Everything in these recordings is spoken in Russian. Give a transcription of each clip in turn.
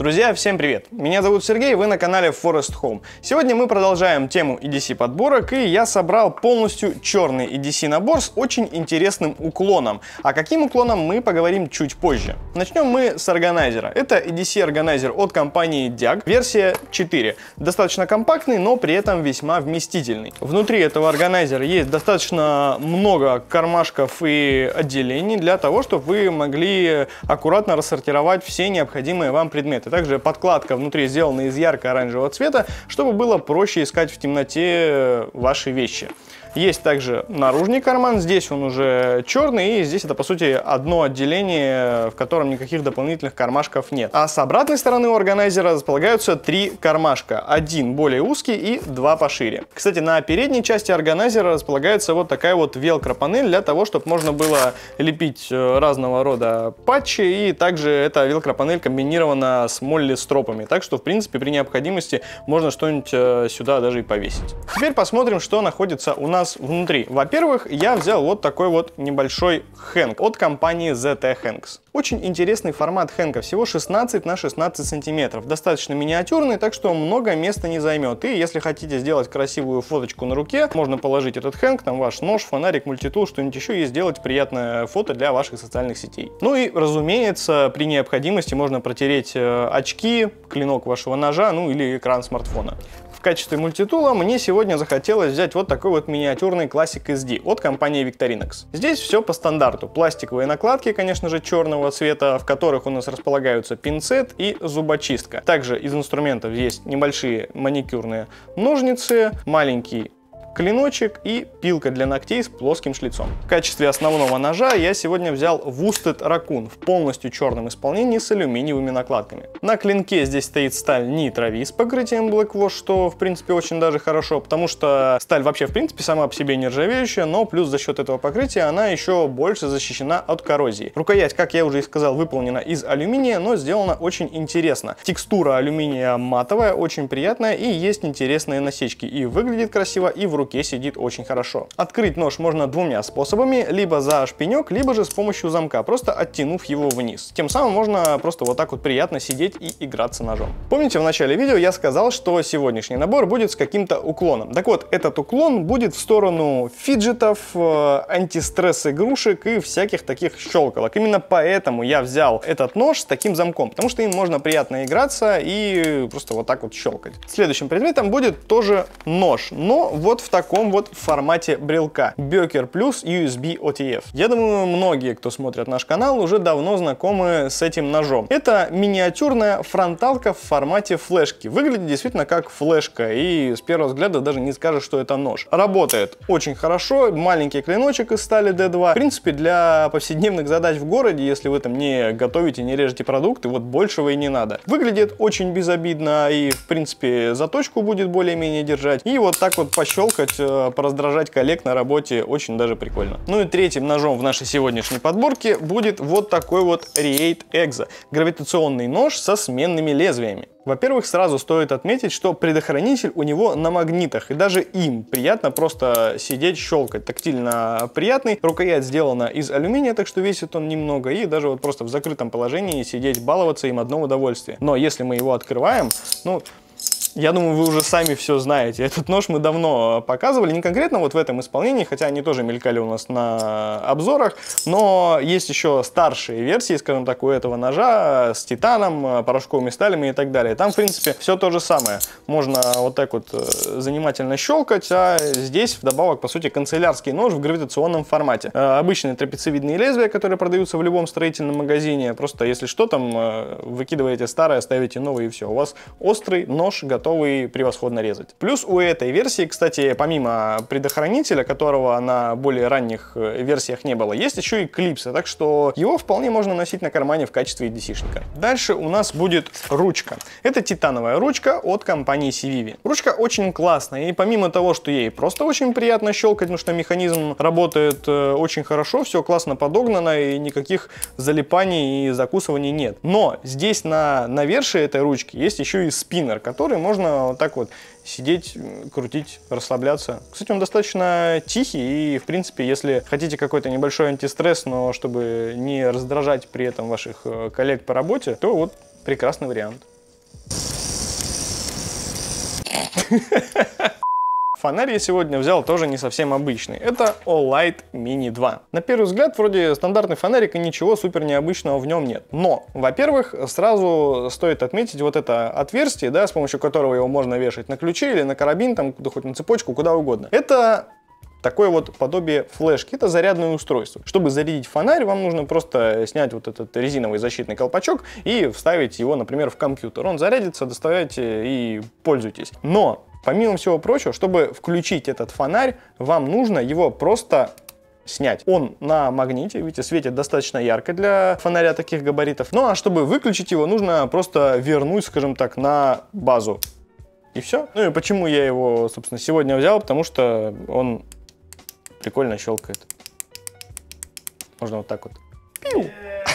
Друзья, всем привет! Меня зовут Сергей, вы на канале Forest Home. Сегодня мы продолжаем тему EDC подборок, и я собрал полностью черный EDC набор с очень интересным уклоном. А каким уклоном, мы поговорим чуть позже. Начнем мы с органайзера. Это EDC органайзер от компании Diag, версия 4. Достаточно компактный, но при этом весьма вместительный. Внутри этого органайзера есть достаточно много кармашков и отделений для того, чтобы вы могли аккуратно рассортировать все необходимые вам предметы. Также подкладка внутри сделана из ярко-оранжевого цвета, чтобы было проще искать в темноте ваши вещи. Есть также наружный карман, здесь он уже черный, и здесь это по сути одно отделение, в котором никаких дополнительных кармашков нет. А с обратной стороны у органайзера располагаются три кармашка, один более узкий и два пошире. Кстати, на передней части органайзера располагается вот такая вот велкро-панель для того, чтобы можно было лепить разного рода патчи, и также эта велкро-панель комбинирована с молли-стропами, так что в принципе при необходимости можно что-нибудь сюда даже и повесить. Теперь посмотрим, что находится у нас внутри. Во-первых, я взял вот такой вот небольшой хэнк от компании ZT Hanks. Очень интересный формат хэнка, всего 16 на 16 сантиметров. Достаточно миниатюрный, так что много места не займет. И если хотите сделать красивую фоточку на руке, можно положить этот хэнк, там ваш нож, фонарик, мультитул, что-нибудь еще, и сделать приятное фото для ваших социальных сетей. Ну и, разумеется, при необходимости можно протереть очки, клинок вашего ножа, ну или экран смартфона. В качестве мультитула мне сегодня захотелось взять вот такой вот миниатюрный Classic SD от компании Victorinox. Здесь все по стандарту. Пластиковые накладки, конечно же, черного цвета, в которых у нас располагаются пинцет и зубочистка. Также из инструментов есть небольшие маникюрные ножницы, маленький клиночек и пилка для ногтей с плоским шлицом. В качестве основного ножа я сегодня взял Woosted Raccoon в полностью черном исполнении с алюминиевыми накладками. На клинке здесь стоит сталь Nitro V с покрытием Black Wash, что в принципе очень даже хорошо, потому что сталь вообще в принципе сама по себе нержавеющая, но плюс за счет этого покрытия она еще больше защищена от коррозии. Рукоять, как я уже и сказал, выполнена из алюминия, но сделана очень интересно. Текстура алюминия матовая, очень приятная, и есть интересные насечки. И выглядит красиво, и в руке сидит очень хорошо. Открыть нож можно двумя способами: либо за шпинек, либо же с помощью замка, просто оттянув его вниз. Тем самым можно просто вот так вот приятно сидеть и играться ножом. Помните, в начале видео я сказал, что сегодняшний набор будет с каким-то уклоном. Так вот, этот уклон будет в сторону фиджетов, антистресс игрушек и всяких таких щелкалок. Именно поэтому я взял этот нож с таким замком, потому что им можно приятно играться и просто вот так вот щелкать. Следующим предметом будет тоже нож, но вот в таком вот формате брелка. Böker Plus USB OTF. Я думаю, многие, кто смотрит наш канал, уже давно знакомы с этим ножом. Это миниатюрная фронталка в формате флешки. Выглядит действительно как флешка, и с первого взгляда даже не скажешь, что это нож. Работает очень хорошо, маленький клиночек из стали D2. В принципе, для повседневных задач в городе, если вы там не готовите, не режете продукты, вот большего и не надо. Выглядит очень безобидно, и в принципе заточку будет более-менее держать. И вот так вот пощелкать, пораздражать коллег на работе очень даже прикольно. Ну и третьим ножом в нашей сегодняшней подборке будет вот такой вот Re8 Exo. Гравитационный нож со сменными лезвиями. Во-первых, сразу стоит отметить, что предохранитель у него на магнитах, и даже им приятно просто сидеть, щелкать. Тактильно приятный. Рукоять сделана из алюминия, так что весит он немного, и даже вот просто в закрытом положении сидеть, баловаться им одно удовольствие. Но если мы его открываем, ну, я думаю, вы уже сами все знаете. Этот нож мы давно показывали, не конкретно вот в этом исполнении, хотя они тоже мелькали у нас на обзорах, но есть еще старшие версии, скажем так, у этого ножа с титаном, порошковыми сталями и так далее. Там, в принципе, все то же самое. Можно вот так вот занимательно щелкать, а здесь вдобавок, по сути, канцелярский нож в гравитационном формате. Обычные трапециевидные лезвия, которые продаются в любом строительном магазине. Просто, если что, там выкидываете старое, ставите новый, и все. У вас острый нож готовый превосходно резать. Плюс у этой версии, кстати, помимо предохранителя, которого на более ранних версиях не было, есть еще и клипсы, так что его вполне можно носить на кармане в качестве EDC-шника. Дальше у нас будет ручка. Это титановая ручка от компании Civivi. Ручка очень классная, и помимо того, что ей просто очень приятно щелкать, потому что механизм работает очень хорошо, все классно подогнано, и никаких залипаний и закусываний нет. Но здесь на навершие этой ручки есть еще и спиннер, который можно вот так вот сидеть, крутить, расслабляться. Кстати, он достаточно тихий, и в принципе, если хотите какой-то небольшой антистресс, но чтобы не раздражать при этом ваших коллег по работе, то вот прекрасный вариант. Фонарь я сегодня взял тоже не совсем обычный. Это Olight Mini 2. На первый взгляд, вроде стандартный фонарик, и ничего супер необычного в нем нет. Но, во-первых, сразу стоит отметить вот это отверстие, да, с помощью которого его можно вешать на ключи или на карабин, там, куда хоть на цепочку, куда угодно. Это такое вот подобие флешки, это зарядное устройство. Чтобы зарядить фонарь, вам нужно просто снять вот этот резиновый защитный колпачок и вставить его, например, в компьютер. Он зарядится, доставайте и пользуйтесь. Но помимо всего прочего, чтобы включить этот фонарь, вам нужно его просто снять. Он на магните, видите, светит достаточно ярко для фонаря таких габаритов. Ну а чтобы выключить его, нужно просто вернуть, скажем так, на базу. И все. Ну и почему я его, собственно, сегодня взял? Потому что он прикольно щелкает. Можно вот так вот. Пиу!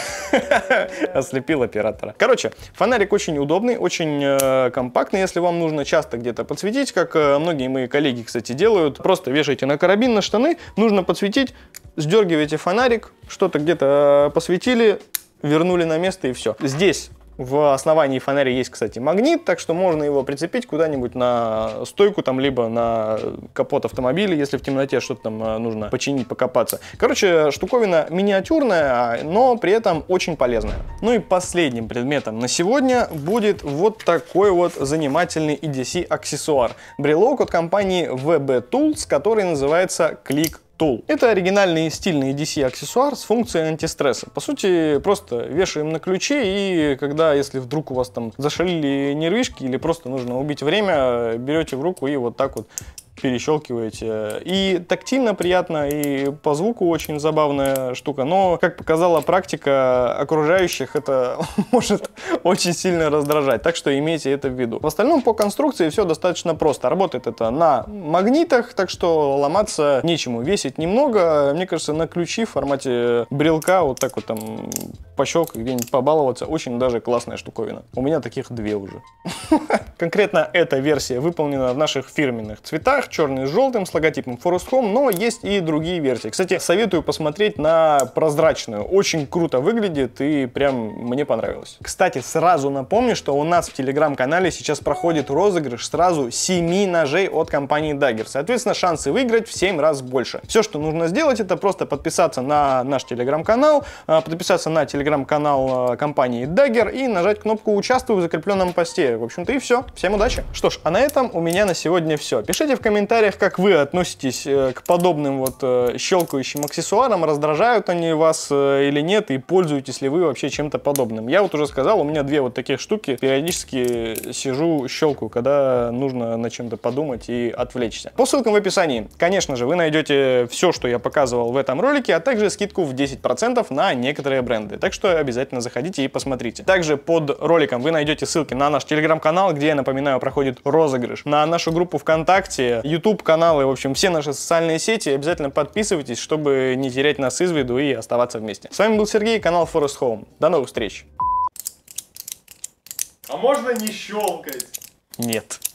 Ослепил оператора. Короче, фонарик очень удобный, очень компактный, если вам нужно часто где-то подсветить, как многие мои коллеги, кстати, делают. Просто вешаете на карабин, на штаны, нужно подсветить, сдергиваете фонарик, что-то где-то посветили, вернули на место и все. Здесь в основании фонаря есть, кстати, магнит, так что можно его прицепить куда-нибудь на стойку, там, либо на капот автомобиля, если в темноте что-то там нужно починить, покопаться. Короче, штуковина миниатюрная, но при этом очень полезная. Ну и последним предметом на сегодня будет вот такой вот занимательный EDC-аксессуар. Брелок от компании VB Tools, который называется Click Tool. Это оригинальный и стильный EDC-аксессуар с функцией антистресса. По сути, просто вешаем на ключи, и когда, если вдруг у вас там зашалили нервишки или просто нужно убить время, берете в руку и вот так вот перещелкиваете. И тактильно приятно, и по звуку очень забавная штука, но, как показала практика окружающих, это может очень сильно раздражать, так что имейте это в виду. В остальном по конструкции все достаточно просто. Работает это на магнитах, так что ломаться нечему. Весит немного, мне кажется, на ключи в формате брелка вот так вот там пощелкать, где-нибудь побаловаться, очень даже классная штуковина. У меня таких две уже. Конкретно эта версия выполнена в наших фирменных цветах, черный с желтым, с логотипом Forest Home, но есть и другие версии. Кстати, советую посмотреть на прозрачную. Очень круто выглядит и прям мне понравилось. Кстати, сразу напомню, что у нас в телеграм-канале сейчас проходит розыгрыш сразу 7 ножей от компании Dagger. Соответственно, шансы выиграть в 7 раз больше. Все, что нужно сделать, это просто подписаться на наш телеграм-канал, подписаться на телеграм-канал компании Dagger и нажать кнопку «Участвуй» в закрепленном посте. В общем-то и все. Всем удачи! Что ж, а на этом у меня на сегодня все. Пишите в комментариях, как вы относитесь к подобным вот щелкающим аксессуарам, раздражают они вас или нет, и пользуетесь ли вы вообще чем-то подобным. Я вот уже сказал, у меня две вот таких штуки, периодически сижу, щелкаю, когда нужно над чем-то подумать и отвлечься. По ссылкам в описании, конечно же, вы найдете все, что я показывал в этом ролике, а также скидку в 10% на некоторые бренды. Так что обязательно заходите и посмотрите. Также под роликом вы найдете ссылки на наш телеграм-канал, где, я напоминаю, проходит розыгрыш, на нашу группу ВКонтакте, YouTube каналы, в общем, все наши социальные сети. Обязательно подписывайтесь, чтобы не терять нас из виду и оставаться вместе. С вами был Сергей, канал Forest Home. До новых встреч. А можно не щелкать? Нет.